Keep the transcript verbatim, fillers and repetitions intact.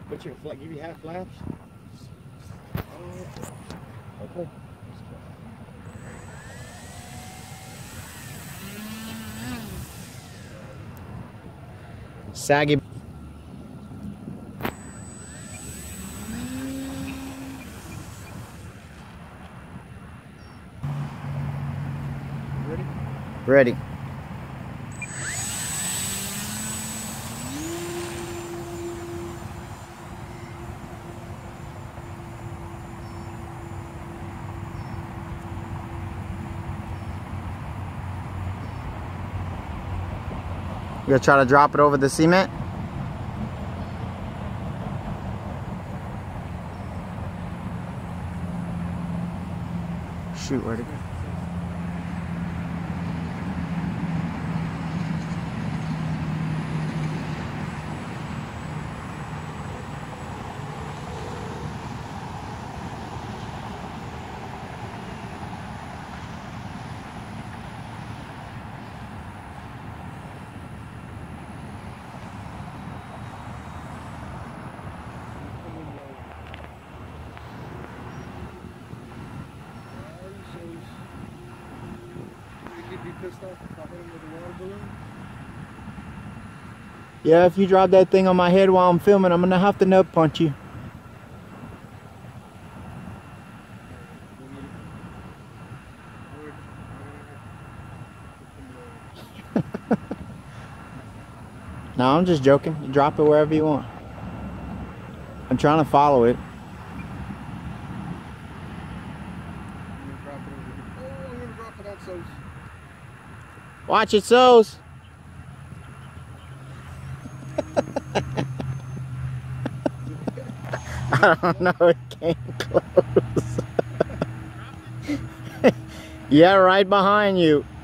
What's your flat? Give you half flaps? Okay. Saggy. Ready? Ready. You gonna try to drop it over the cement? Shoot, where'd it go? Pissed off if I hit him with a water balloon? Yeah, if you drop that thing on my head while I'm filming, I'm gonna have to nut punch you. No, I'm just joking. You drop it wherever you want. I'm trying to follow it. Watch it, so's. I don't know, it came close. Yeah, right behind you.